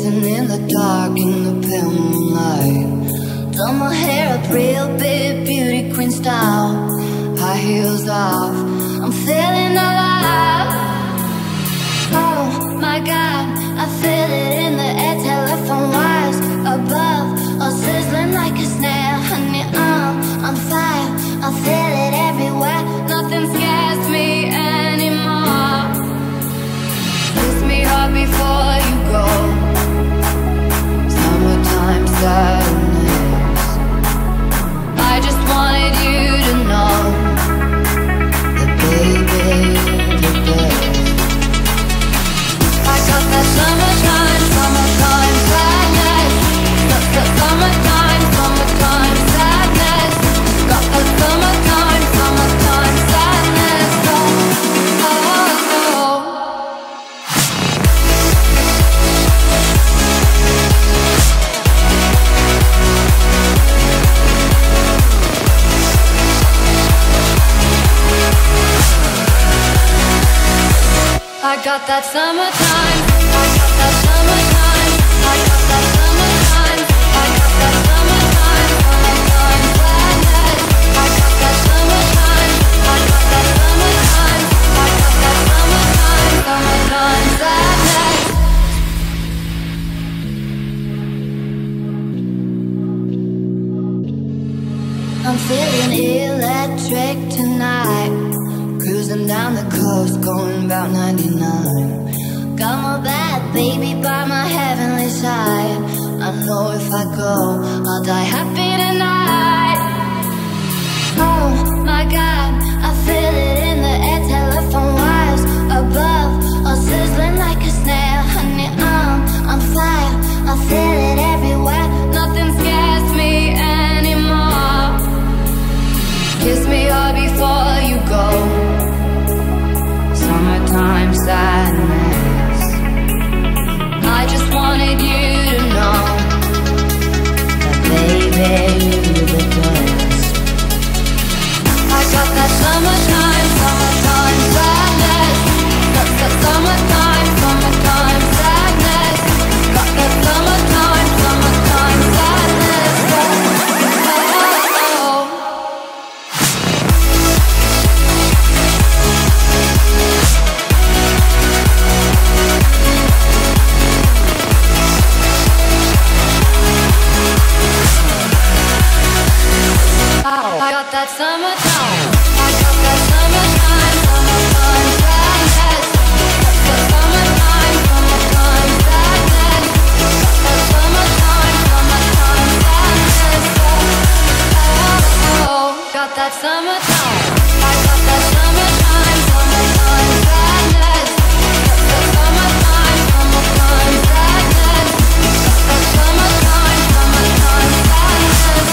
dancing in the dark in the pale moonlight. Done my hair up real big, beauty queen style. High heels off, I'm feeling alive. Oh my God, I feel it in the air. Telephone wires above, all sizzling like a snare. Honey, I'm on fire, I feel it everywhere. Nothing scares me anymore. Kiss me hard before you go. Summertime sadness. I just wanted you to know that baby, you're the best. I got that summertime, summertime sadness. Summertime, summertime sadness. Got that summertime, summertime sadness. Oh, oh, oh. I got that summertime, I got that summertime, I got that summertime, I got that summertime, summertime sadness. I got that summertime, I got that summertime, I got that summertime, summertime sadness. I'm feeling electric tonight. Cruising down the coast, going about 99. Got my bad baby by my heavenly side. I know if I go, I'll die happy tonight. Oh my God, I feel it in the air. Telephone wires above, all sizzling like a snare. Honey, I'm on fire, I feel it everywhere. Nothing scares me anymore. Kiss me hard before you go. Summertime sadness. I just wanted you to know that baby, you're the best. I got that summertime, summertime sadness. Got that summertime, summertime sadness. Got that summertime, summertime sadness. Oh, oh, oh. I got that summertime, I got that summertime, summertime sadness. That summertime, summertime sadness. That summertime, summertime sadness. Oh, oh, got that summertime, I got that summertime, summertime sadness. That summertime, summertime sadness. That summertime, summertime sadness.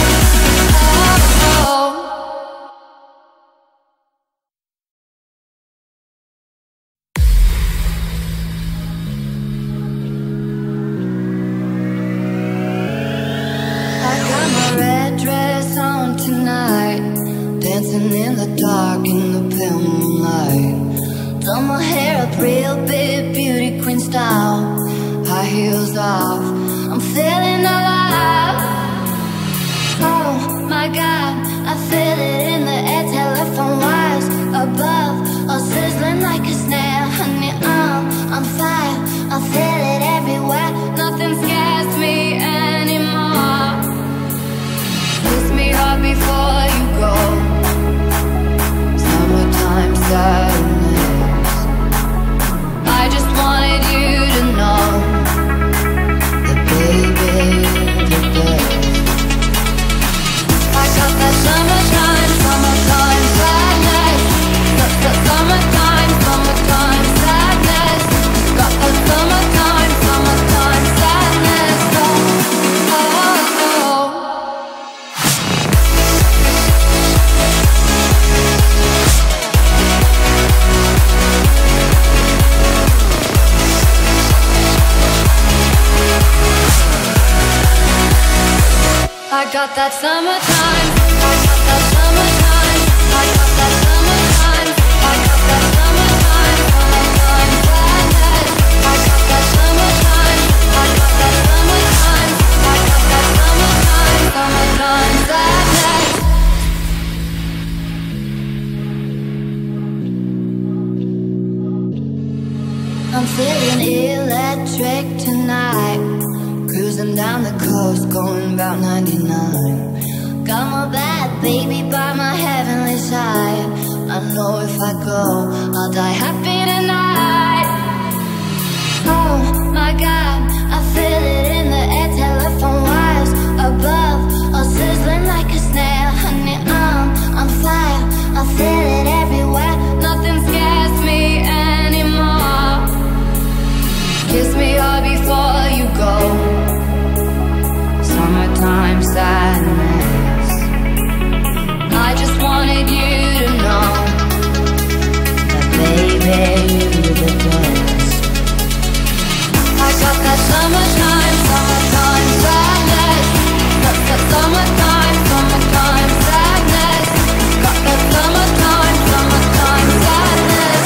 Dancing in the dark in the pale moonlight. Done my hair up real big, beauty queen style. High heels off, I'm feeling alive. Oh my God, I feel it in the air. Telephone wires above, all sizzling like a snare. Honey, I'm on fire, I feel it everywhere. Nothing scares me anymore. Kiss me hard before you go. Summertime sadness. I just wanted you to know that baby, you're the best. I got that summertime, summertime sadness. That summertime, summertime sadness. Got that summertime, summertime sadness. Oh, oh, oh. I got that summertime, I got that summertime, I got that summertime, I got that summertime, summertime sadness. I got that summertime, I coast, going about 99. Got my bad baby by my heavenly side. I know if I go, I'll die happy tonight. Oh my God, I feel it in the air, telephone wires above, all sizzling like a snail. Honey, I'm on fire, I feel it everywhere. Nothing scares me anymore. Kiss me hard before you go. Summertime sadness. I just wanted you to know that baby, you're the best. I got that summertime, summertime sadness. Got that summertime, summertime sadness. Got that summertime, summertime sadness.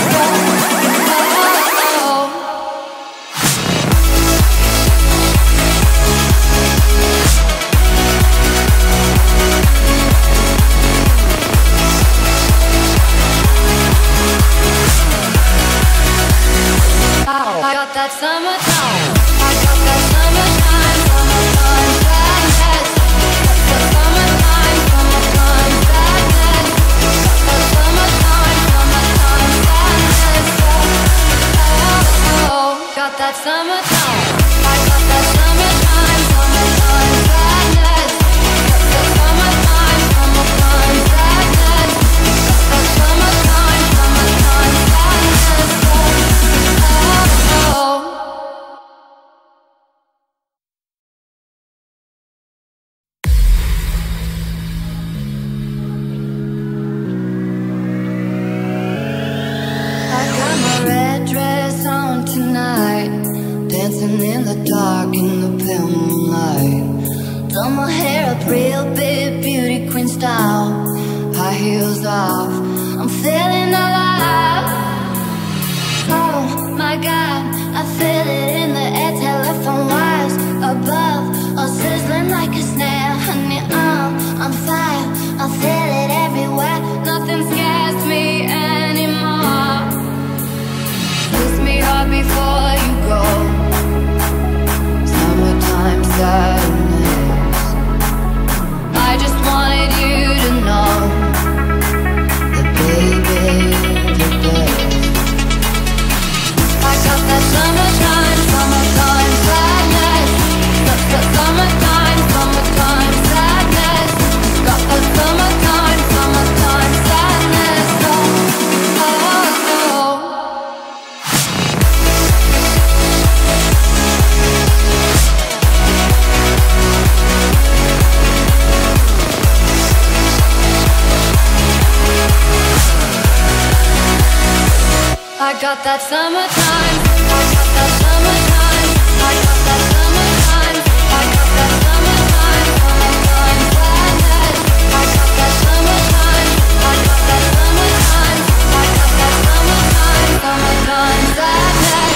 I got that summertime. I got that summertime, summertime sadness. Got that summertime, summertime sadness. Got that summertime, summertime sadness. Oh, got that summertime. I got that summertime, summertime sadness. Got that summertime, summertime sadness. Got that summertime, summertime sadness. Dancing in the dark in the pale moonlight. Done my hair up real big, beauty queen style. High heels off, I'm feeling alive. Oh my God, I feel it in the air, telephone wires above, all sizzling like a snail. Honey, I'm on fire, I feel it everywhere. Nothing scares me anymore. Kiss me hard before you go. Summertime sadness. I just wanted you to know that baby, you're the best. I got that summertime, summertime sadness. Got that summertime, summertime sadness. Got that summertime, summertime sadness. Oh, oh, oh. I got that summertime, I got that summertime, I got that summertime, I got that summertime, summertime sadness. I got that summertime, I got that summertime, I got that summertime, summertime sadness.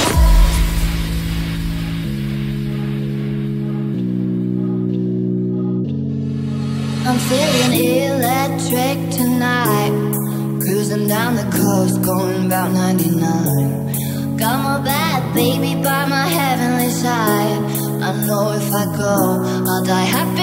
I'm feeling electric tonight. Cruising down the coast, going about 99. Got my bad baby by my heavenly side. I know if I go, I'll die happy